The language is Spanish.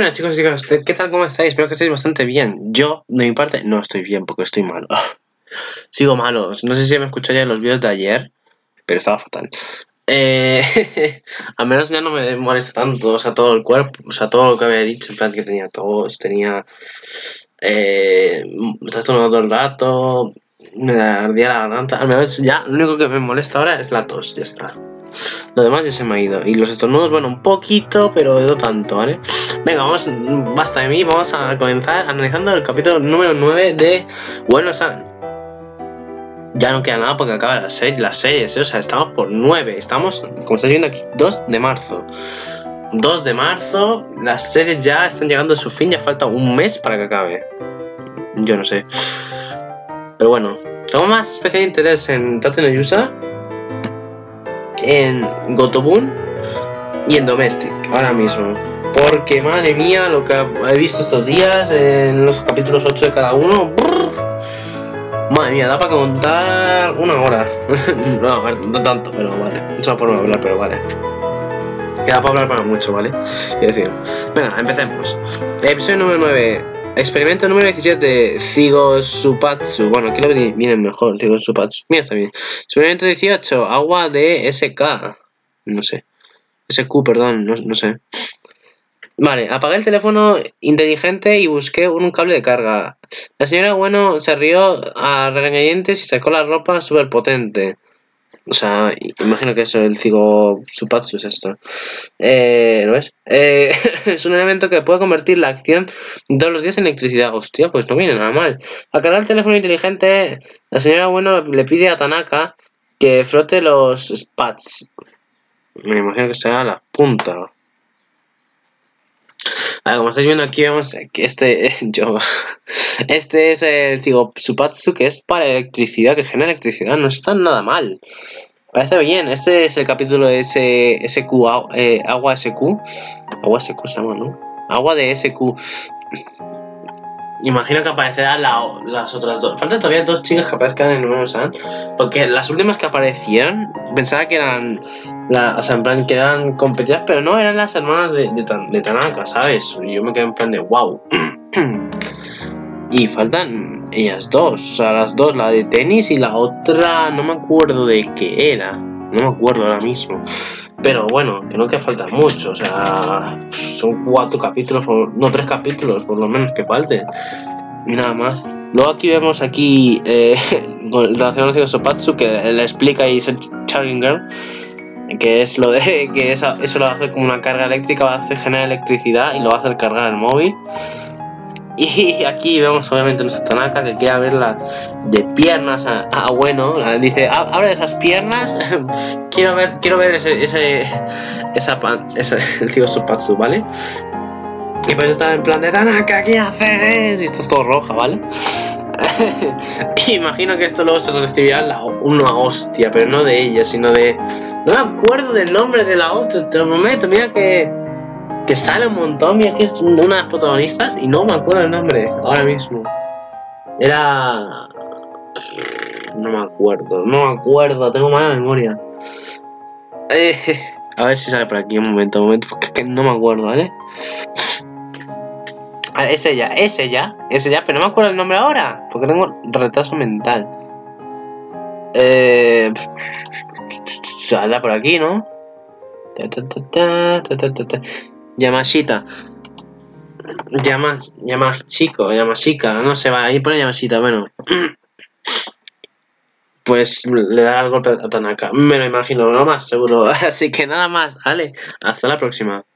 Bueno chicos y chicas, ¿qué tal? ¿Cómo estáis? Espero que estéis bastante bien. Yo, de mi parte, no estoy bien porque estoy malo. Sigo malo. No sé si me escucháis ya los vídeos de ayer, pero estaba fatal. Al menos ya no me molesta tanto, o sea, todo el cuerpo, o sea, todo lo que había dicho, en plan que tenía tos, tenía... estaba estornudando todo el rato, me ardía la garganta. Al menos ya, lo único que me molesta ahora es la tos, ya está. Lo demás ya se me ha ido. Y los estornudos, bueno, un poquito, pero no tanto, ¿vale? Venga, basta de mí, vamos a comenzar analizando el capítulo número 9 de Bueno San. Ya no queda nada porque acaba las series, o sea, estamos por 9. Estamos, como estáis viendo aquí, 2 de marzo. 2 de marzo, las series ya están llegando a su fin, ya falta un mes para que acabe. Yo no sé. Pero bueno, tengo más especial interés en Tate no Yusa, en Gotobun y en Domestic ahora mismo, porque madre mía lo que he visto estos días en los capítulos 8 de cada uno. Madre mía, da para contar una hora. No, a ver, no tanto, pero vale, es una forma de hablar, pero vale, queda para hablar para mucho, ¿vale? Es decir, venga, empecemos. Episodio número 9, experimento número 17, Zigosupatsu. Bueno, aquí lo viene mejor, Zigosupatsu. Mira, está bien. Experimento 18, agua de SK. No sé. SQ, perdón, no sé. Vale, apagué el teléfono inteligente y busqué un cable de carga. La señora Bueno se rió a regañadientes y sacó la ropa súper potente. O sea, imagino que eso, el Zigosupatsu es esto. ¿Lo ves? Es un elemento que puede convertir la acción de todos los días en electricidad. Hostia, pues no viene nada mal. Al cargar el teléfono inteligente, la señora Bueno le pide a Tanaka que frote los pads. Me imagino que sea la punta. Vale, como estáis viendo aquí, vemos que este es el Zigosupatsu, que es para electricidad, que genera electricidad. No está nada mal. Parece bien. Este es el capítulo de SQ, agua SQ. Agua SQ se llama, ¿no? Agua de SQ. Imagino que aparecerán las otras dos. Faltan todavía dos chicas que aparezcan en Nuevo San, porque las últimas que aparecieron pensaba que eran o sea, en plan que eran competidas, pero no, eran las hermanas de Tanaka, ¿sabes? Y yo me quedé en plan de wow. Y faltan ellas dos, o sea, las dos, la de tenis y la otra no me acuerdo de qué era, no me acuerdo ahora mismo. Pero bueno, creo que falta mucho, o sea, son 4 capítulos, no 3 capítulos por lo menos que falten. Y nada más. Luego aquí vemos aquí relacionado con Zigosupatsu, que le explica y es el Charging Girl, que es lo de que eso lo va a hacer como una carga eléctrica, va a hacer generar electricidad y lo va a hacer cargar el móvil. Y aquí vemos obviamente nuestra Tanaka que quiere verla de piernas a Bueno. Dice, abre esas piernas. quiero ver el Zigosupatsu, ¿vale? Y pues está en plan de Tanaka, ¿qué haces? Y estás todo roja, ¿vale? Imagino que esto luego se recibirá una hostia, pero no de ella, sino de... No me acuerdo del nombre de la otra, te lo prometo, mira que sale un montón, mira que es una de las protagonistas y no me acuerdo el nombre ahora mismo. Era... No me acuerdo, tengo mala memoria. A ver si sale por aquí un momento, porque es que no me acuerdo, ¿vale? Es ella, pero no me acuerdo el nombre ahora, porque tengo retraso mental. Saldrá por aquí, ¿no? Yamashita. Yamashika, no se va, ahí pone Yamashita, bueno. Pues le da el golpe a Tanaka, me lo imagino, no más seguro. Así que nada más, vale, hasta la próxima.